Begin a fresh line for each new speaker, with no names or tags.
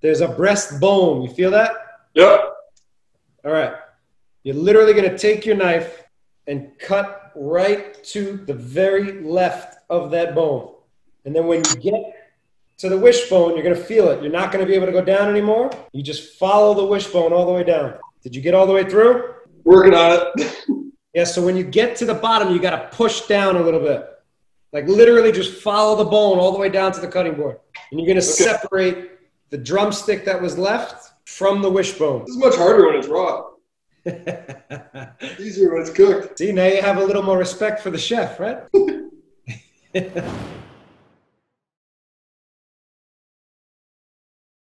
There's a breastbone. You feel that?
Yep.
All right. You're literally going to take your knife and cut right to the very left of that bone. And then when you get to the wishbone, you're going to feel it. You're not going to be able to go down anymore. You just follow the wishbone all the way down. Did you get all the way through?
Working on it.
Yeah, so when you get to the bottom, you got to push down a little bit. Like literally just follow the bone all the way down to the cutting board. And you're going to separate the drumstick that was left from the wishbone.
This is much harder when it's raw. It's easier when it's cooked.
See, now you have a little more respect for the chef, right?